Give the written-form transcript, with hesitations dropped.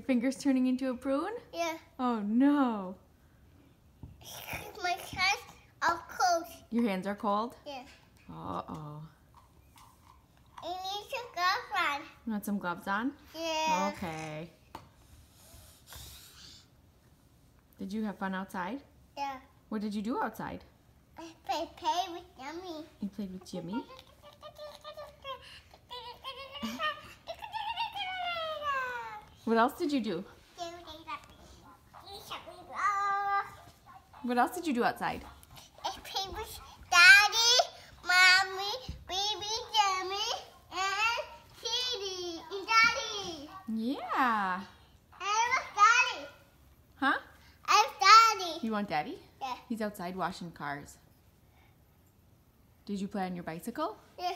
finger's turning into a prune? Yeah. Oh no. My hands are cold. Your hands are cold? Yeah. Uh-oh. I need some gloves on. You want some gloves on? Yeah. Okay. Did you have fun outside? Yeah. What did you do outside? I play with Yummy. You played with Jimmy? What else did you do? What else did you do outside? I played with Daddy, Mommy, Baby Jimmy, and Kitty, and Daddy. Yeah. I love Daddy. Huh? I love Daddy. You want Daddy? Yeah. He's outside washing cars. Did you play on your bicycle? Yeah.